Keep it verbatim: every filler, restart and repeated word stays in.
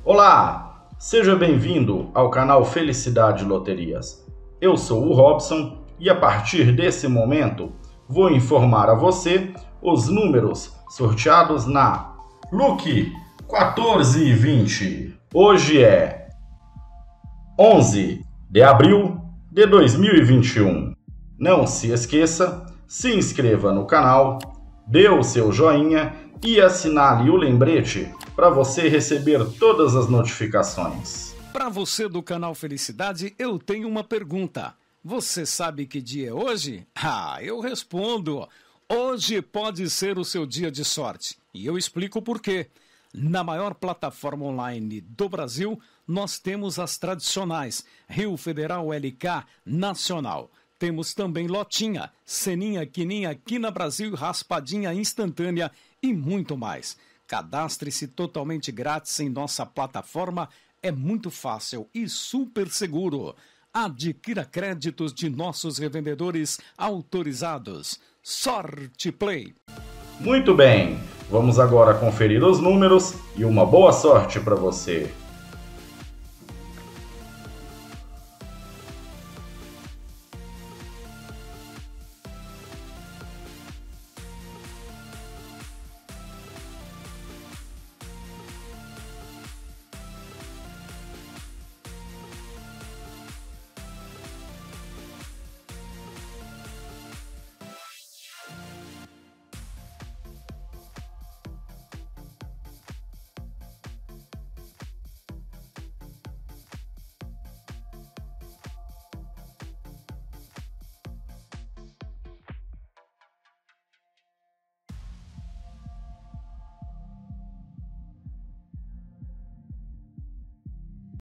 Olá, seja bem-vindo ao canal Felicidade Loterias. Eu sou o Robson e a partir desse momento vou informar a você os números sorteados na Lucky quatorze e vinte. Hoje é onze de abril de dois mil e vinte e um. Não se esqueça, se inscreva no canal, dê o seu joinha e assinale o lembrete para você receber todas as notificações. Para você do canal Felicidade, eu tenho uma pergunta. Você sabe que dia é hoje? Ah, eu respondo. Hoje pode ser o seu dia de sorte. E eu explico por quê. Na maior plataforma online do Brasil, nós temos as tradicionais Rio Federal L K Nacional. Temos também Lotinha, Ceninha, Quininha, Quina Brasil, Raspadinha Instantânea e muito mais. Cadastre-se totalmente grátis em nossa plataforma, é muito fácil e super seguro. Adquira créditos de nossos revendedores autorizados. Sorte Play! Muito bem, vamos agora conferir os números e uma boa sorte para você.